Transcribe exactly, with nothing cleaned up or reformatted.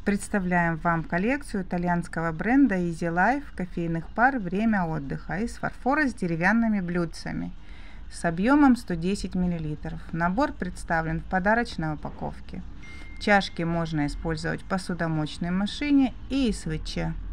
Представляем вам коллекцию итальянского бренда Easy Life кофейных пар «Время отдыха» из фарфора с деревянными блюдцами с объемом сто десять миллилитров. Набор представлен в подарочной упаковке. Чашки можно использовать в посудомоечной машине и СВЧ.